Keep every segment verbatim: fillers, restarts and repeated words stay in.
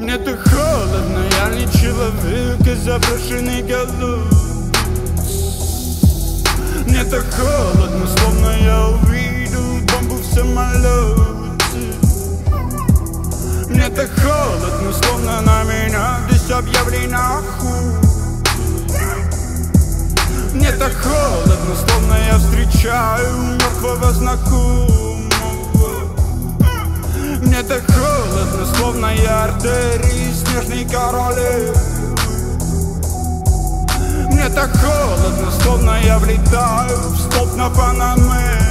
Мне так холодно, я не человек из заброшенной голов. Мне так холодно, словно я увидел бомбу в самолете. Мне так холодно, словно на меня здесь объявлена охота. Мне так холодно, словно я встречаю мертвого знакомого. Мне так холодно, словно я артерии снежной королевы. Мне так холодно, словно я влетаю в столб на Панаме.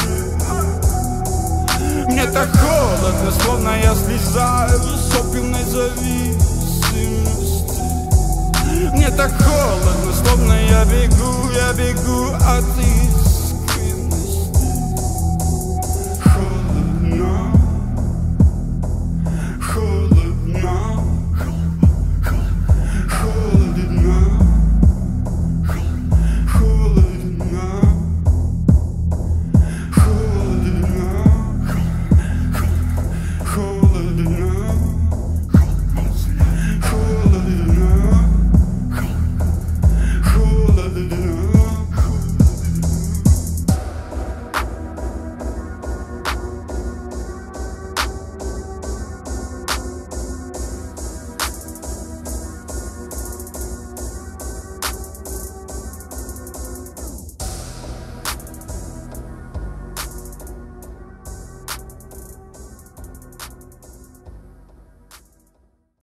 Мне так холодно, словно я слезаю с опиумной зависимости. Мне так холодно, словно я бегу, я бегу от из